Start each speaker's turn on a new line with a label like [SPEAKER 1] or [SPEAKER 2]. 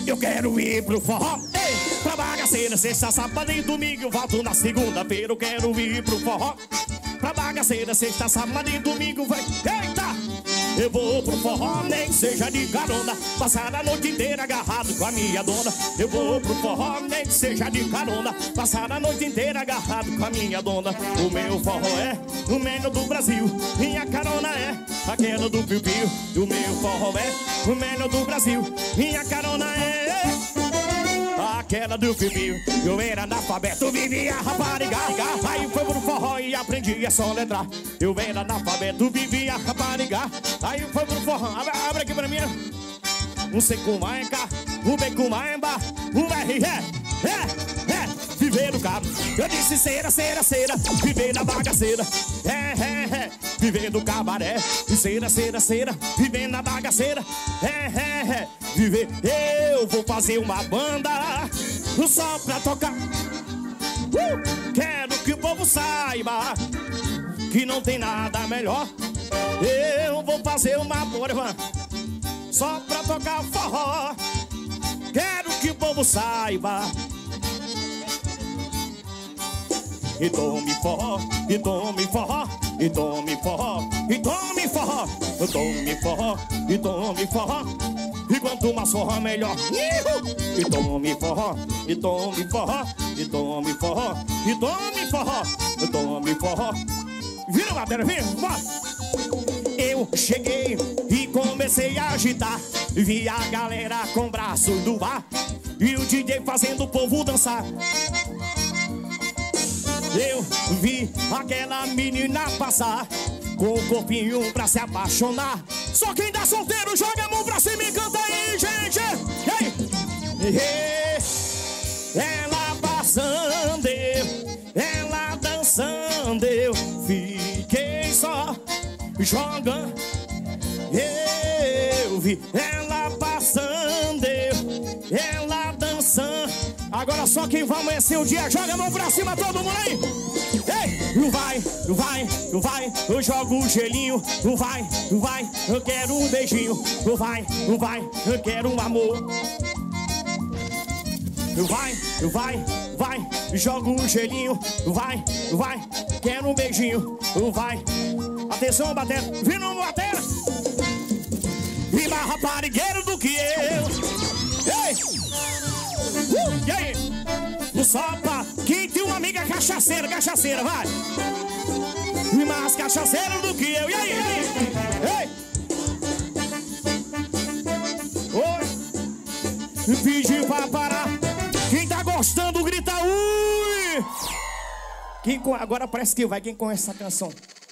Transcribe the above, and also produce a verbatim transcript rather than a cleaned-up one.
[SPEAKER 1] Eu quero ir pro forró, ei, pra bagaceira, sexta, sábado e domingo. Eu volto na segunda-feira. Eu quero ir pro forró, pra bagaceira, sexta, sábado e domingo. Vai, eita! Eu vou pro forró, nem que seja de carona, passar a noite inteira agarrado com a minha dona. Eu vou pro forró, nem que seja de carona, passar a noite inteira agarrado com a minha dona. O meu forró é o melhor do Brasil, minha carona é aquela do piu-piu. O meu forró é o melhor do Brasil, minha carona é aquela do piu-piu. Eu era analfabeto, vivia rapariga, aí foi pro forró e aprendi a soletrar. Eu era analfabeto, vivia rapariga, aí foi pro forró. Abre, abre aqui pra mim. Um C com mais K, um B com mais B, um R, é, é, é, viver no carro. Eu disse cera, cera, cera, viver na bagaceira. É, é, é, viver no cabaré. E cera, cera, cera, viver na bagaceira. É, é, é, viver. Eu vou fazer uma banda só pra tocar. uh! Quero que o povo saiba que não tem nada melhor. Eu vou fazer uma banda só pra tocar forró. Quero que o povo saiba. E tome forró, e tome forró, e tome forró, e tome forró, e tome forró, e tome forró. E quanto mais forró melhor. E tome forró, e tome forró, e tome forró, e tome forró, e tome forró. Vira a bateria, vira, bora. Eu cheguei e comecei a agitar, vi a galera com braços do ar e o D J fazendo o povo dançar. Eu vi aquela menina passar com o corpinho pra se apaixonar. Só quem tá solteiro joga a mão pra cima e canta aí, gente. Ei, ei. Ela passando, ela dançando, eu fiquei só jogando. Eu vi ela passando, ela dançando. Agora só quem vai amanhecer o dia joga a mão pra cima, todo mundo aí. Ei, não vai, não vai, não vai, eu jogo o gelinho. Não vai, não vai, eu quero um beijinho. Não vai, não vai, eu quero um amor. Não vai, não vai, vai, jogo o gelinho. Não vai, não vai, quero um beijinho. Não vai. Atenção, batera, vira no batera. E mais raparigueiro do que eu. Ei! Uh, e aí? No sopa, quem tem uma amiga cachaceira, cachaceira, vai! E mais cachaceiro do que eu. E aí? E aí? Ei! Oi! Pediu pra parar. Quem tá gostando, grita ui! Quem, agora parece que vai. Quem conhece essa canção?